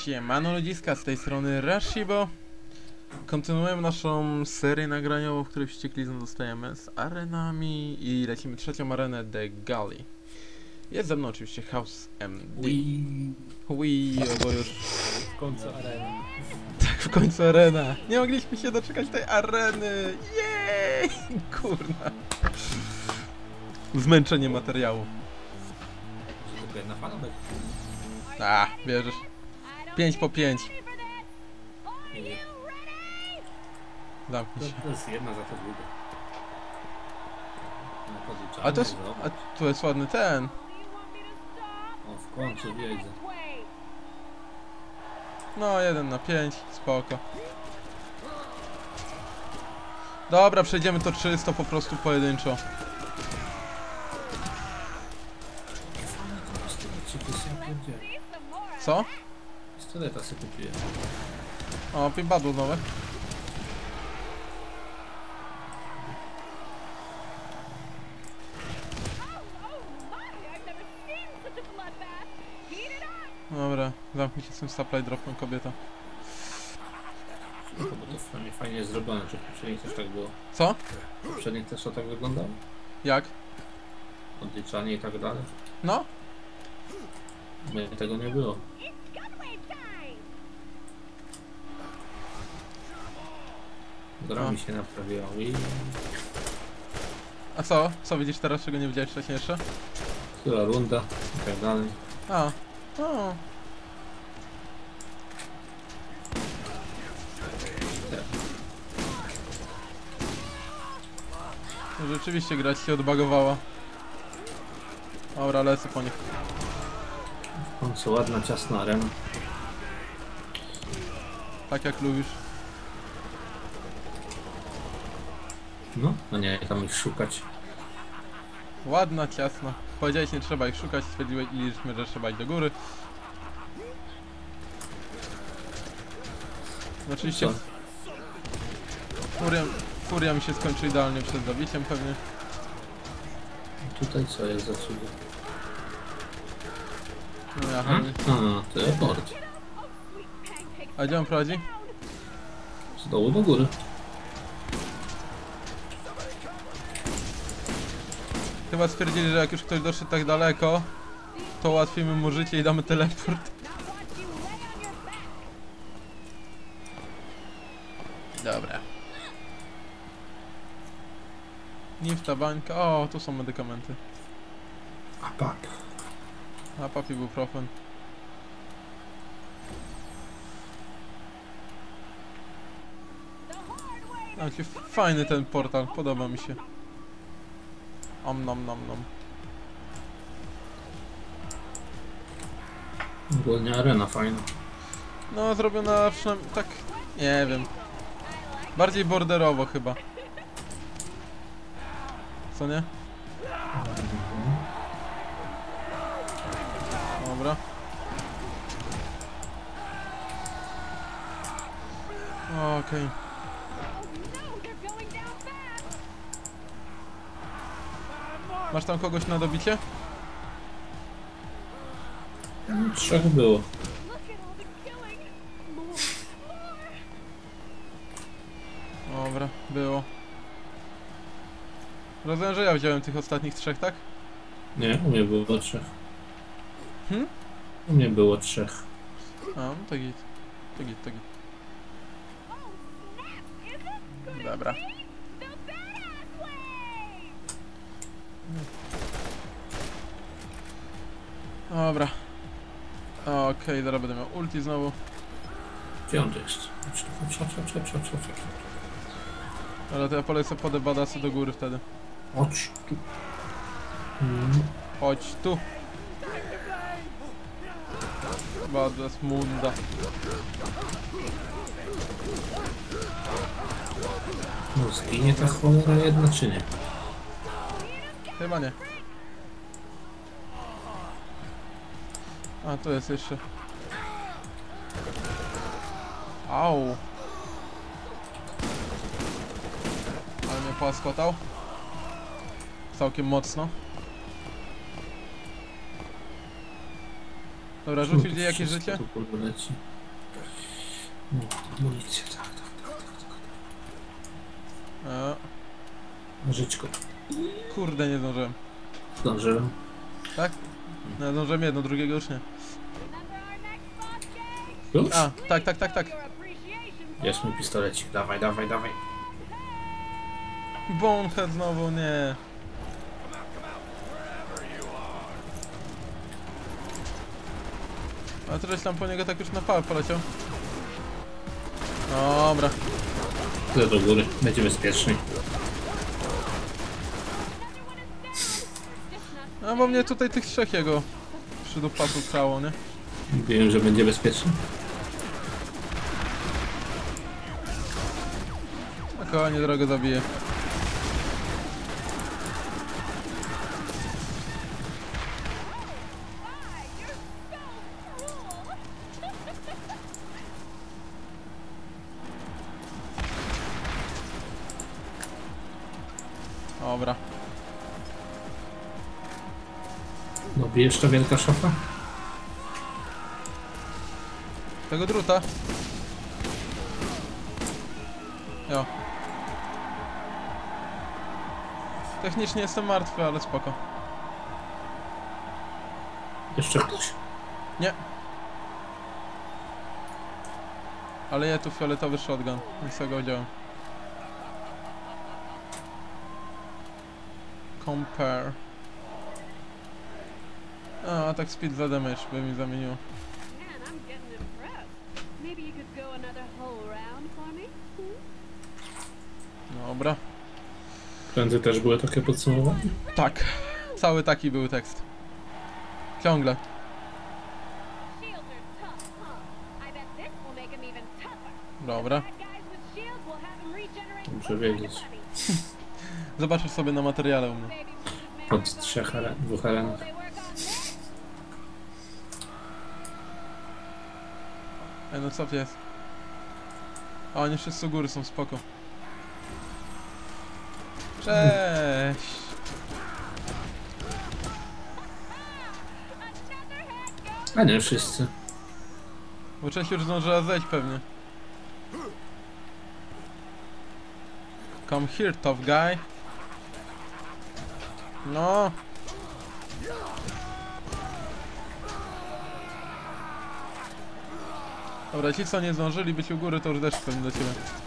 Siemano ludziska, z tej strony Rashibo. Kontynuujemy naszą serię nagraniową, w której wścieklizną dostajemy z arenami i lecimy trzecią arenę The Gully. Jest ze mną oczywiście House MD. Wii, bo już W końcu arena. tak w końcu arena. Nie mogliśmy się doczekać tej areny. Jej! Kurna. Zmęczenie materiału. Tylko jedna fala będzie. A, bierzesz. 5 po 5. Zamknij się. To jest jedna za to długo. No, A to jest, a tu jest ładny ten. O, w końcu wiedzę. No, 1 na 5, spoko. Dobra, przejdziemy to czysto, po prostu pojedynczo. Co? Pistoleta sobie kupiłem. O, pimbadło nowe. Dobra, zamknij się z tym supply dropem, kobieta. Bo to fajnie zrobione, czy w poprzednich też tak było? Co? W poprzednich też to tak wyglądało? Jak? Odliczanie i tak dalej? No? My tego nie było. Gra mi się naprawiła. A co? Co widzisz teraz, czego nie widziałeś wcześniej jeszcze? Która runda i tak dalej. A. O. Rzeczywiście grać się odbagowała. Dobra, lecę po nich. W końcu ładna, ciasna arena. Tak jak lubisz. No, a nie tam ich szukać. Ładna, ciasna. Powiedziałeś, nie trzeba ich szukać, stwierdziliśmy, że trzeba iść do góry. Oczywiście furia mi się skończy idealnie przed zabiciem pewnie. Tutaj co jest za cudo? No ja Teleport. A gdzie on prowadzi? Z dołu do góry. Chyba stwierdzili, że jak już ktoś doszedł tak daleko, to ułatwimy mu życie i damy teleport. Dobra. Nifta, bańka. O, tu są medykamenty. Apap. Apap, ibuprofen. Jaki fajny ten portal, podoba mi się. Om nom nom nom. Ogólnie arena fajna. No, zrobiona przynajmniej tak, nie wiem. Bardziej borderowo chyba. Co nie? Dobra. Okej. Masz tam kogoś na dobicie? Trzech było. Dobra, było. Rozumiem, że ja wziąłem tych ostatnich trzech, tak? Nie, u mnie było trzech. Hmm? U mnie było trzech. A, no to git. To git, to git. Dobra. Dobra. Okej, zaraz będę miał ulti znowu. Gdzie on jest? Chodź. Ale to ja polecę po badasy do góry wtedy. Chodź tu. Chodź tu. Badas munda. No zginie ta cholera jedna czy nie? Chyba nie. A, tu jest jeszcze. Au. Ale mnie połaskotał. Całkiem mocno. Dobra, rzucić jej jakieś życie? Tu leci. No, amunicję, tak. A, Nożyczko. kurde, nie zdążyłem. Zdążyłem. Tak? No, zdążyłem jedno, drugiego już nie. Już? A, tak. Jest mój pistolecik. Dawaj. Bonehead znowu, nie. A teraz tam po niego tak już na pal poleciał. Dobra. Tyle do góry. Będzie bezpieczniej. A bo mnie tutaj tych trzech jego przydupasu cało, nie? Wiem, że będzie bezpiecznie. Spokojnie, drogo zabiję. Dobra. No bijesz ta wielka szafa? Tego druta. Jo. Technicznie jestem martwy, ale spoko. Jeszcze ktoś? Nie. Ale ja tu fioletowy shotgun, więc ja go wziąłem. Compare. A, atak speed za damage by mi zamieniło. Man, I'm getting impressed. Maybe you could go another whole round for me? Dobra. Prędzej też były takie podsumowanie? Tak. Cały taki był tekst. Ciągle. Shields are tough, huh? I bet this will make 'em even tougher. Dobra. Bad guys with shields will have 'em regenerate Muszę quicker like wiedzieć. a bunny. Zobaczysz sobie na materiale u mnie. Baby Mrs. Pod Maribel, trzech dwóch will arenach. they work on this? Ej, no co jest? A oni wszyscy u góry są spoko. Cześć! A nie wszyscy. Bo część już zdążyła zejść pewnie. Come here, tough guy. No. Dobra, ci co nie zdążyli być u góry, to już deszcz pewnie do ciebie.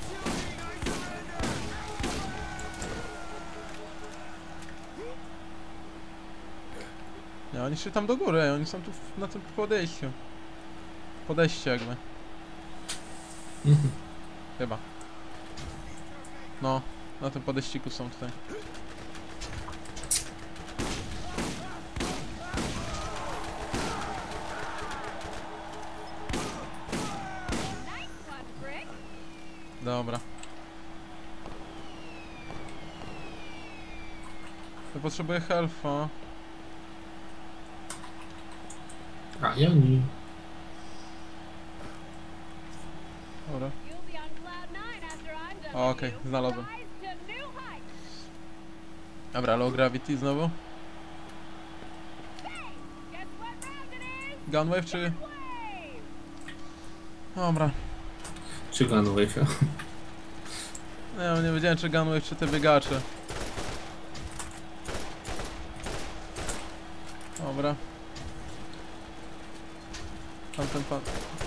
Nie, oni szli tam do góry, oni są tu na tym podejściu. Podejście jakby. Chyba. No, na tym podejściku są tutaj. Nice one, Brick. Dobra. Ja potrzebuję health'a. A i oni. Dobra. You'll be on cloud nine after I'm done. O, okej, znalazłem. Rise to new heights. Dobra, low gravity znowu. Hey, guess what round it is? Gunwave czy... Wave. Dobra. Czy Gunwave? Nie wiedziałem czy gunwave czy te biegacze. Dobra. Tamten pan...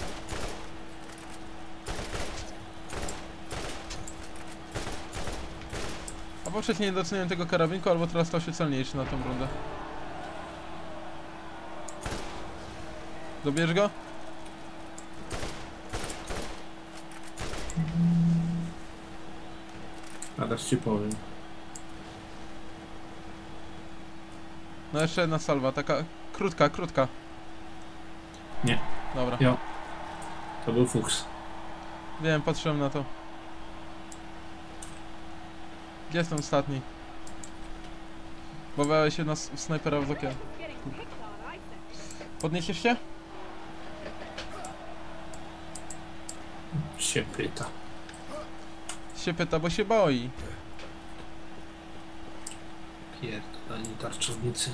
Albo wcześniej nie doceniłem tego karabinku, albo teraz stał się celniejszy na tą rundę. Dobierz go? A teraz ci powiem. No jeszcze jedna salwa, taka krótka. Nie. Dobra. Jo. To był fuks. Wiem, patrzyłem na to. Gdzie jest ten ostatni? Bawiałeś się na snajpera w okien. Getting picked on, I think. Podniesiesz się? Się pyta. Się pyta, bo się boi. Pierdoleni tarczownicy.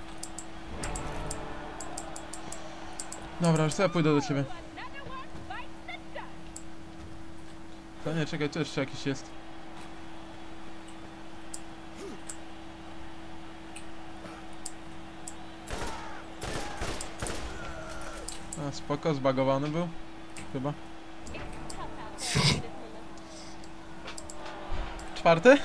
Dobra, już ja pójdę do ciebie. Another one bites To nie, czekaj, tu jeszcze jakiś jest. A, spoko, zbagowany był. Chyba. It's tough out there, isn't it, Lilith? Czwarty?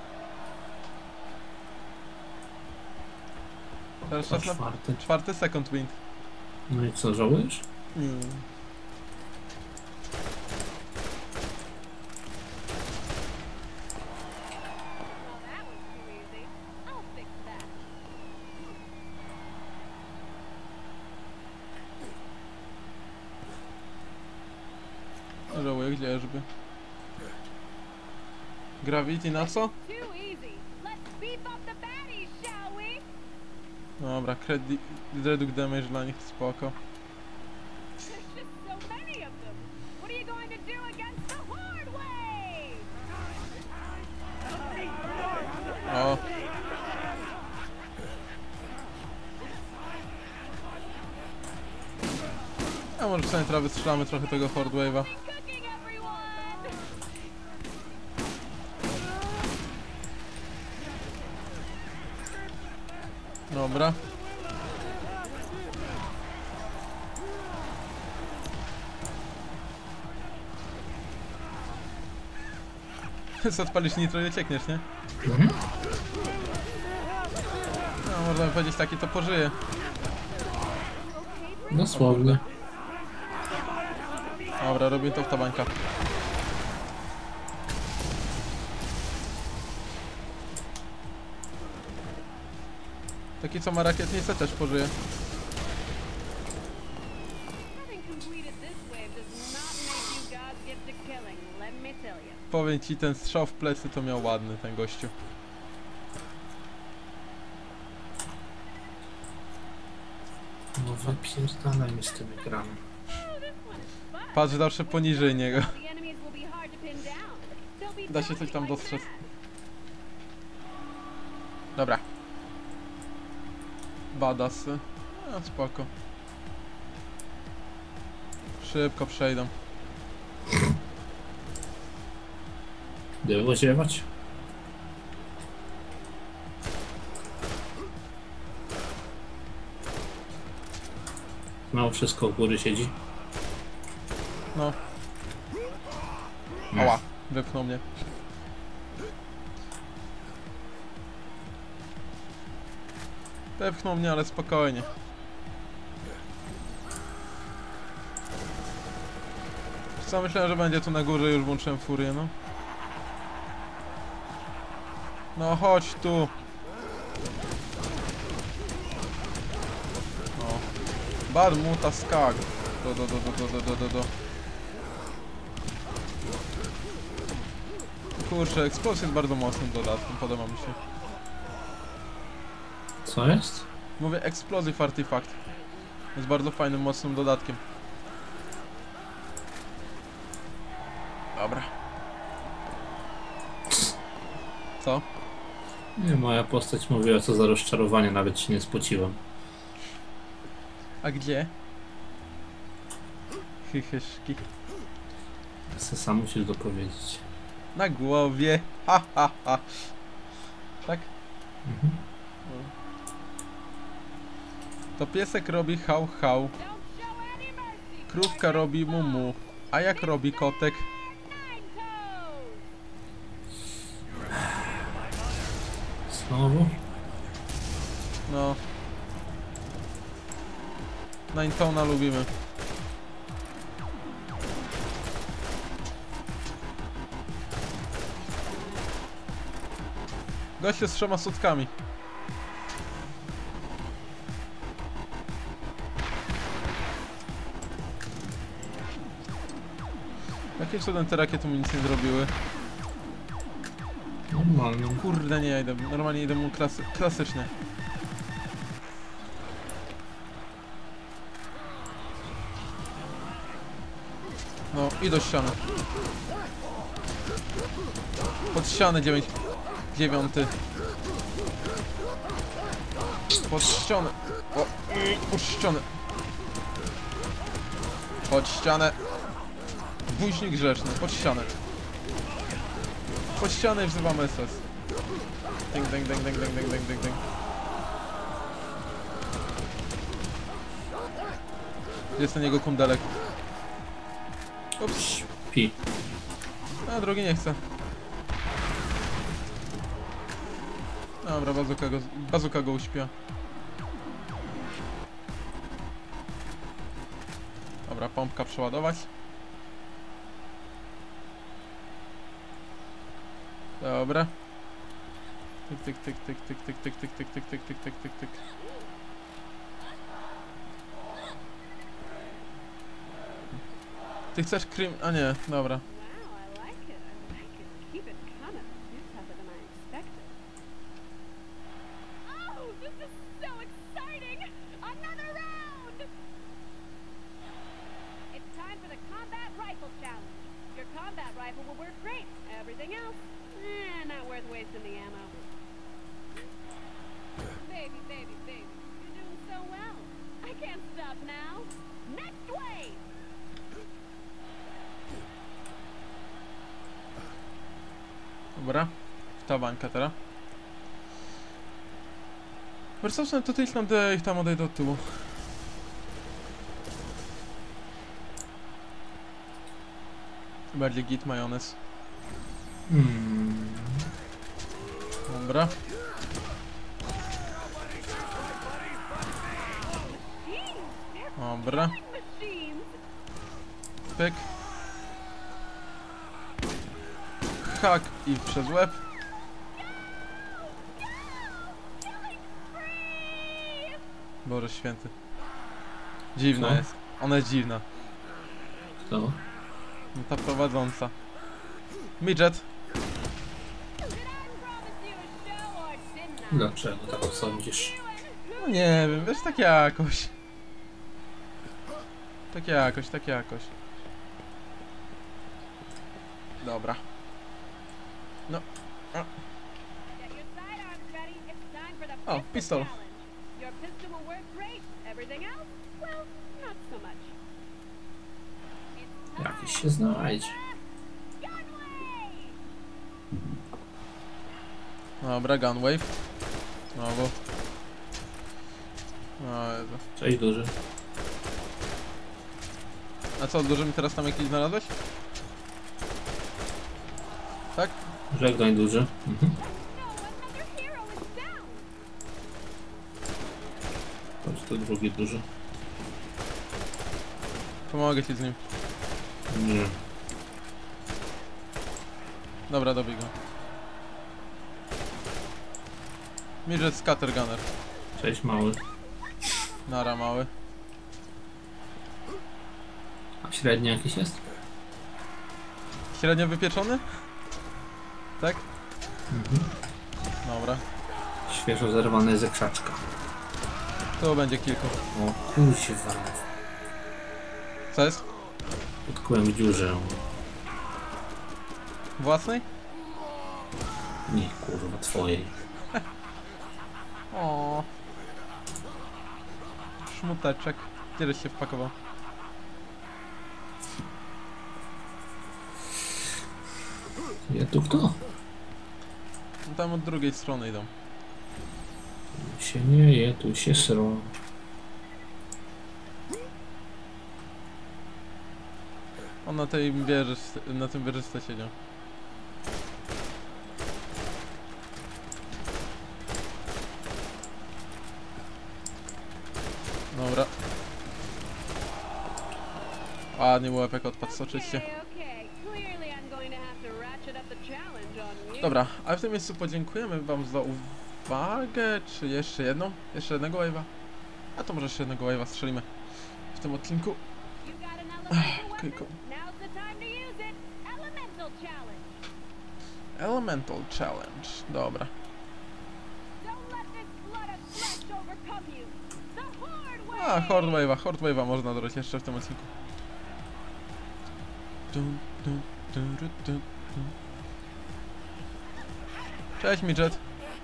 Teraz czas na... Czwarty. Czwarty second wind. No i co, żałujesz? Well, that was too easy. I'll fix that. Żałuję, gdzie żeby. Gravity na co? Too easy. Let's beef up the baddies, shall we? Dobra, reduce damage dla nich, spoko. There's just so many of them. What are you going to do against the Horde Wave? O. A może w sumie teraz wystrzelamy trochę tego Horde Wave'a. Cooking, everyone! Dobra. Co odpalisz nitro i uciekniesz, nie? Mhm. No, można powiedzieć, taki to pożyje. Dosłownie. Dobra, robię to w ta bańka. Taki co ma rakietnicę też pożyje. Having completed this wave does not make you gods get to killing, let me tell you. Powiem ci, ten strzał w plecy to miał ładny, ten gościu. No wypierdalaj mi z tym ekranem. Oh, this one is fun. Patrz zawsze poniżej niego. The enemies will be hard to pin down. They'll be Da się coś tam like dostrzec. that. Dobra. Badasy. No spoko. Szybko przejdą. Było ziewać? Mało wszystko u góry siedzi. No. Ała, wypchnął mnie. Wypchnął mnie, ale spokojnie. Co, myślałem, że będzie tu na górze, już włączyłem furię, no. No chodź tu. No. Barmuta skag. Do. Kurczę, eksplozja jest bardzo mocnym dodatkiem, podoba mi się. Co jest? Mówię Explosive Artifact. Jest bardzo fajnym, mocnym dodatkiem. Dobra. Co? Nie, moja postać mówiła, co za rozczarowanie, nawet się nie spociłem. A gdzie? Chychyszki. Se sam musisz dopowiedzieć. Na głowie. Ha ha ha. Tak? Mhm. To piesek robi hał hał. Don't show any mercy. Krówka robi mumu. A jak robi kotek? Nine toes. Znowu? No. Ninetona lubimy. Goście z 3 sutkami. Jakie cudem te rakiety mu nic nie zrobiły? Normalnie. Kurde, nie, idę. Normalnie idę mu klasycznie. No, i do ściany. Pod ścianę 9. Pod ścianę. O, pod ścianę. Pod ścianę. Buźnik grzeczny, pod ścianę. po ścianę i wzywam SS. Ding, ding, ding, ding, ding, ding, ding, ding, ding. Gdzie jest ten jego kundelek? Ups. Śpi. A drugi nie chce. Dobra, bazuka go uśpiła. Dobra, pompka przeładować. Dobra. Tyk, tyk, tyk, tyk, tyk, tyk, tyk, tyk, tyk, tyk, tyk, tyk, tyk, tyk, tyk. Ty chcesz krym... A nie, dobra. Wow, I like it. I like it. Keep it coming. You're tougher than I expected. Oh, this is so exciting! Another round! It's time for the combat rifle challenge. Your combat rifle will work great. Everything else, not worth wasting the ammo. Baby, baby, baby, you're doing so well. I can't stop now. Next wave! Dobra. Ta bańka teraz. Wiesz co, to ich tam, ich tam odejdę od tyłu. Bardziej git majonez. Dobra. Dobra. Machines! Pyk. Hak i przez łeb. Boże święty. Dziwna Co? jest. Ona jest dziwna. Kto? No ta prowadząca. Midget. Did I promise you a show or didn't I? Dlaczego tak sądzisz? No nie wiem, wiesz, tak jakoś. Tak jakoś, tak jakoś. Dobra. No. A. Get your sidearms ready. It's time for the Oh, pistol pistol. challenge. Your pistol will work great. Everything else, well, not so much. It's time Jakiś się znajdź. for Gunway! Dobra, gunwave. Znowu. O Jezu. Cześć duży. A co, duży mi teraz tam jakiś znalazłeś? Tak? Żegnaj duży. No, another hero is down. Chodź tu drugi duży. Pomogę ci z nim. Nie. Dobra, dobij go. Midget Scattergunner. Cześć mały. Nara mały. A średni jakiś jest? Średnio wypieczony? Tak? Dobra. Świeżo zerwany ze krzaczka. To będzie kilku. O kuźwa. Co jest? Utkłem w dziurze. Własnej? Nie kurwa twojej. O. Szmuteczek. Gdzieś się wpakował? Ja tu kto? No tam od drugiej strony idą. Tu się nie je, tu się sro. On na tej wieży, na tym wieżyczce siedział. Dobra. Ładnie był efekt odpadł, soczyście. Okay. Clearly I'm going to have to ratchet up the challenge on you. Dobra, a w tym miejscu podziękujemy wam za uwagę. Czy jeszcze jedną? Jeszcze jednego wave'a? A to może jeszcze jednego wave'a strzelimy w tym odcinku. You got an elemental Okay, weapon? cool. Now's the time to use it. Elemental challenge. Elemental Challenge. Dobra. Don't let this flood of flesh overcome you. The horde A, way. Horde Wave'a można dodać jeszcze w tym odcinku. Cześć, Midget.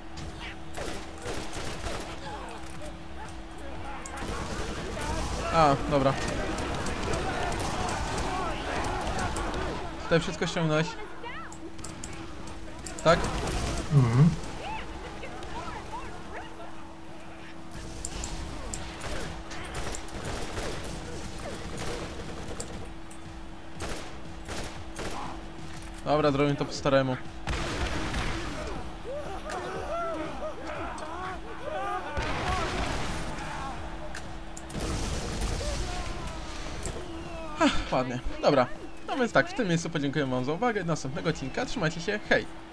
A, dobra. Tutaj wszystko ściągnąłeś. Tak? Mhm. Dobra, zrobimy to po staremu. Ładnie. Dobra. No więc tak, w tym miejscu podziękuję wam za uwagę. Do następnego odcinka. Trzymajcie się. Hej!